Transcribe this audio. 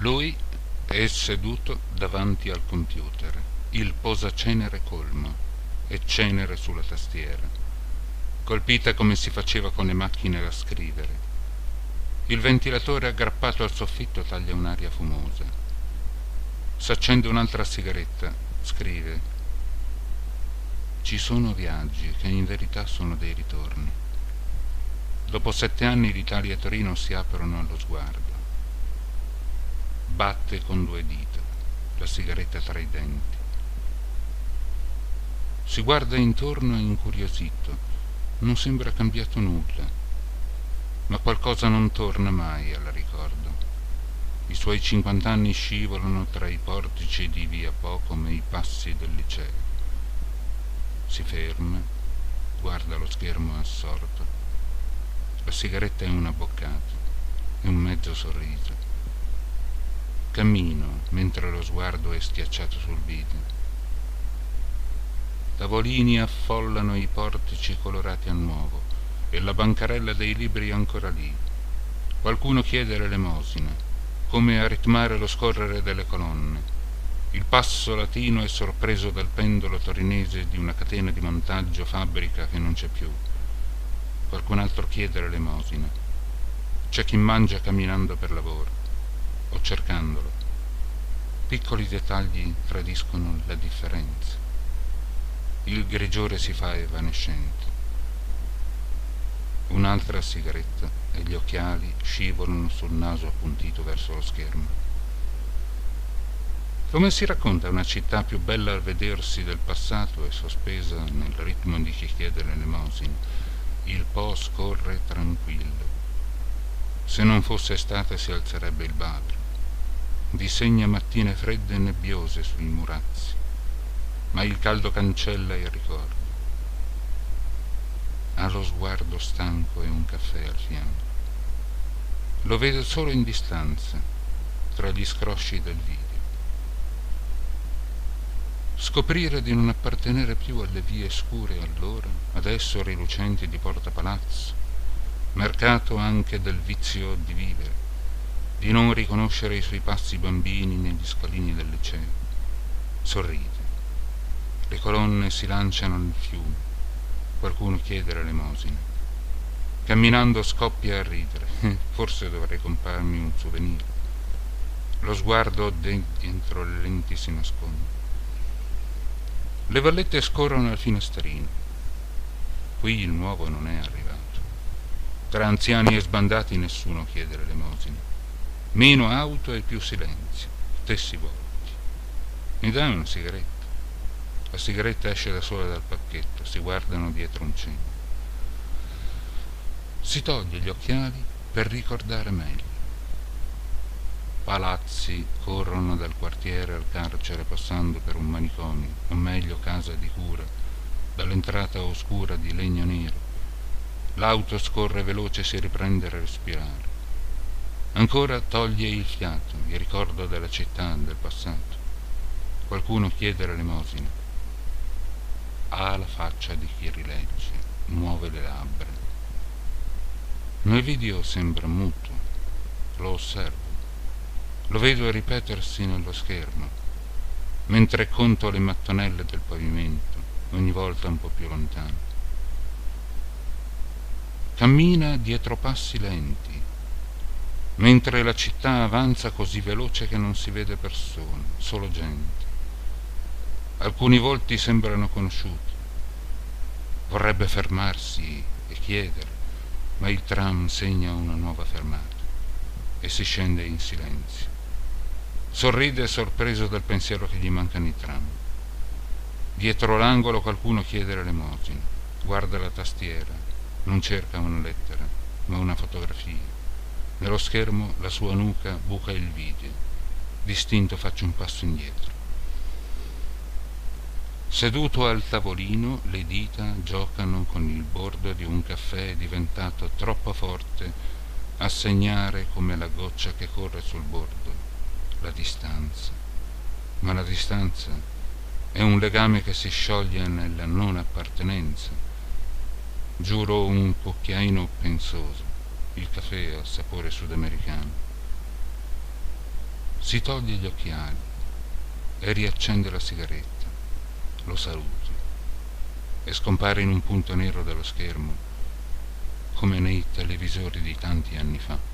Lui è seduto davanti al computer, il posacenere colmo e cenere sulla tastiera, colpita come si faceva con le macchine da scrivere. Il ventilatore aggrappato al soffitto taglia un'aria fumosa. S'accende un'altra sigaretta, scrive: ci sono viaggi che in verità sono dei ritorni. Dopo 7 anni l'Italia e Torino si aprono allo sguardo. Batte con 2 dita, la sigaretta tra i denti. Si guarda intorno incuriosito. Non sembra cambiato nulla, ma qualcosa non torna mai al ricordo. I suoi 50 anni scivolano tra i portici di via Po come i passi del liceo. Si ferma, guarda lo schermo assorto. La sigaretta è una boccata, è un mezzo sorriso. Cammino mentre lo sguardo è schiacciato sul video. Tavolini affollano i portici colorati a nuovo e la bancarella dei libri è ancora lì. Qualcuno chiede l'elemosina, come a ritmare lo scorrere delle colonne. Il passo latino è sorpreso dal pendolo torinese di una catena di montaggio fabbrica che non c'è più. Qualcun altro chiede l'elemosina. C'è chi mangia camminando per lavoro o cercandolo. Piccoli dettagli tradiscono la differenza. Il grigiore si fa evanescente. Un'altra sigaretta e gli occhiali scivolano sul naso appuntito verso lo schermo. Come si racconta una città più bella al vedersi del passato e sospesa nel ritmo di chi chiede l'elemosina? Il Po scorre tranquillo. Se non fosse estate si alzerebbe il Babel. Disegna mattine fredde e nebbiose sui murazzi, ma il caldo cancella il ricordo. Ha lo sguardo stanco e un caffè al fianco. Lo vede solo in distanza, tra gli scrosci del video. Scoprire di non appartenere più alle vie scure allora, adesso rilucenti di Porta Palazzo, mercato anche del vizio di vivere, di non riconoscere i suoi passi bambini negli scalini del liceo. Sorride. Le colonne si lanciano nel fiume. Qualcuno chiede l'elemosina. Camminando scoppia a ridere. Forse dovrei comprarmi un souvenir. Lo sguardo dentro le lenti si nasconde. Le vallette scorrono al finestrino. Qui il nuovo non è arrivato. Tra anziani e sbandati nessuno chiede l'elemosina. Meno auto e più silenzio, stessi volti. Mi dai una sigaretta? La sigaretta esce da sola dal pacchetto, si guardano dietro un cenno. Si toglie gli occhiali per ricordare meglio. Palazzi corrono dal quartiere al carcere passando per un manicomio, o meglio casa di cura, dall'entrata oscura di legno nero. L'auto scorre veloce e si riprende a respirare. Ancora toglie il fiato, il ricordo della città, del passato. Qualcuno chiede l'elemosina. Ha la faccia di chi rilegge, muove le labbra. Nel video sembra muto. Lo osservo. Lo vedo ripetersi nello schermo, mentre conto le mattonelle del pavimento, ogni volta un po' più lontano. Cammina dietro passi lenti, mentre la città avanza così veloce che non si vede persone, solo gente. Alcuni volti sembrano conosciuti. Vorrebbe fermarsi e chiedere, ma il tram segna una nuova fermata e si scende in silenzio. Sorride sorpreso dal pensiero che gli mancano i tram. Dietro l'angolo qualcuno chiede l'elemosina. Guarda la tastiera, non cerca una lettera, ma una fotografia. Nello schermo la sua nuca buca il video. Distinto faccio un passo indietro. Seduto al tavolino, le dita giocano con il bordo di un caffè diventato troppo forte a segnare come la goccia che corre sul bordo la distanza. Ma la distanza è un legame che si scioglie nella non appartenenza. Giuro un cucchiaino pensoso. Il caffè ha sapore sudamericano. si toglie gli occhiali e riaccende la sigaretta. Lo saluto e scompare in un punto nero dello schermo, come nei televisori di tanti anni fa.